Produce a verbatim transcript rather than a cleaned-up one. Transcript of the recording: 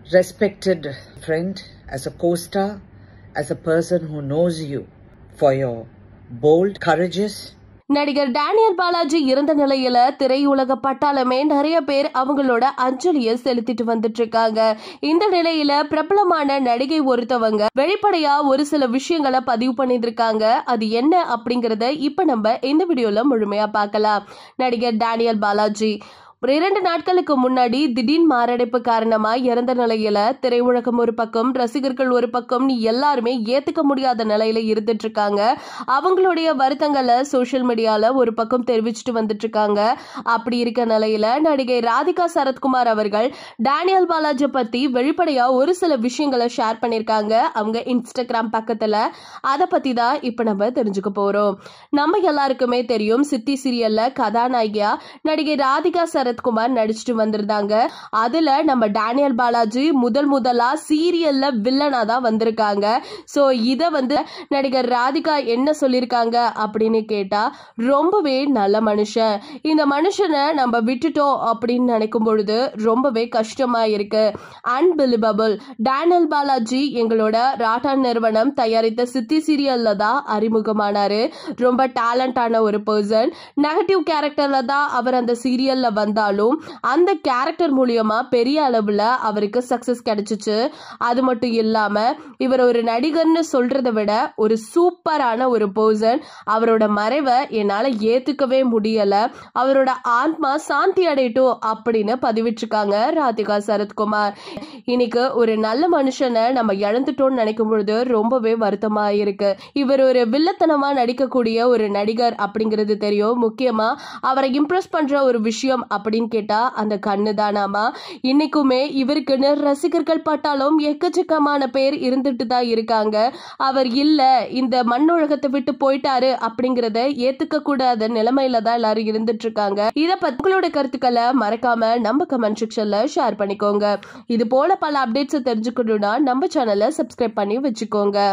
respected friend, as a co-star, as a person who knows you for your bold, courageous. நடிகர் Daniel Balaji இறந்த நிலையில திரையுலக பட்டாளமே நிறைய பேர் அவங்களோட அஞ்சலியை செலுத்திட்டு வந்துட்டு இருக்காங்க. இந்த நிலையில பிரபலமான நடிகை ஒருத்தவங்க வெளிப்படையா ஒரு சில விஷயங்களை பதிவு பண்ணிருக்காங்க. அது என்ன அப்படிங்கறத இப்ப நம்ம இந்த வீடியோல முழுமையா பார்க்கலாம். நடிகர் டேனியல் பாலாஜி இரண்டு நாட்களுக்கு முன்னாடி திடீர் மாரடைப்பு காரணமா இறந்த நிலையில திரையுலகம் ஒரு பக்கம், ரசிகர்கள் ஒரு பக்கம், எல்லாருமே ஏத்துக்க முடியாத நிலையில இருந்துட்டு இருக்காங்க. அவங்களுடைய வருத்தங்களை சோசியல் மீடியால ஒரு பக்கம் தெரிவிச்சுட்டு வந்துட்டு இருக்காங்க. அப்படி இருக்க நிலையில நடிகை ராதிகா சரத்குமார் அவர்கள் டேனியல் பாலாஜி பத்தி வெளிப்படையா ஒரு சில விஷயங்களை ஷேர் பண்ணிருக்காங்க அவங்க இன்ஸ்டாகிராம் பக்கத்துல. அதை பத்தி தான் இப்ப நம்ம தெரிஞ்சுக்க போறோம். நம்ம எல்லாருக்குமே தெரியும், சித்தி சீரியல்ல கதாநாயகியா நடிகை ராதிகா சரத் குமார் நடிச்சுட்டு வந்திருந்தாங்க. அதுல நம்ம டேனியல் பாலாஜி முதல் முதலா சீரியல்ல வில்லனா தான் வந்திருக்காங்க. சோ இத வந்து நடிகர் ராதிகா என்ன சொல்லிருக்காங்க அப்படின்னு கேட்டா, ரொம்பவே நல்ல மனுஷன், இந்த மனுஷனை நம்ம விட்டுட்டோம் அப்படின்னு நினைக்கும் பொழுது ரொம்பவே கஷ்டமா இருக்கு. அன்பிலிவபிள். டேனியல் பாலாஜி எங்களோட ராட்டா நிறுவனம் தயாரித்த சித்தி சீரியல்ல தான் அறிமுகமானாரு. ரொம்ப டேலண்டான ஒரு பர்சன். நெகட்டிவ் கேரக்டர்ல தான் அவர் அந்த சீரியல்ல வந்தாலும் அந்த கேரக்டர் மூலியமா பெரிய அளவுல அவருக்கு சக்சஸ் கிடைச்சிச்சு. அது மட்டும் இல்லாம இவர் ஒரு நடிகர்னு சொல்றதை விட ஒரு சூப்பரான ஒரு பர்சன். அவரோட மறைவை என்னால ஏத்துக்கவே முடியல. அவரோட ஆத்மா சாந்தி அடையட்டும் அப்படின்னு பதிவிட்டிருக்காங்க ராதிகா சரத்குமார். இன்னைக்கு ஒரு நல்ல மனுஷனை நம்ம இழந்துட்டோம்னு நினைக்கும் பொழுது ரொம்பவே வருத்தமா இருக்கு. இவர் ஒரு வில்லத்தனமா நடிக்கக்கூடிய ஒரு நடிகர் அப்படிங்கிறது தெரியும். முக்கியமா அவரை இம்ப்ரெஸ் பண்ற ஒரு விஷயம் அப்படின்னு கேட்டா அந்த கண்ணு தானாமா. இன்னைக்குமே இவருக்குன்னு ரசிகர்கள் பட்டாலும் எக்கச்சக்கமான பேர் இருந்துட்டு தான் இருக்காங்க. அவர் இல்ல, இந்த மண்ணுலகத்தை விட்டு போயிட்டாரு அப்படிங்கறத ஏத்துக்க கூடாத நிலைமையில தான் எல்லாரும் இருந்துட்டு இருக்காங்க. இத பத்தி உங்களோட கருத்துக்களை மறக்காம நம்ம கமெண்ட் செக்ஷன்ல ஷேர் பண்ணிக்கோங்க. இது போல பல அப்டேட்ஸ் தெரிஞ்சுக்கணும்னா நம்ம சேனலை சப்ஸ்கிரைப் பண்ணி வச்சுக்கோங்க.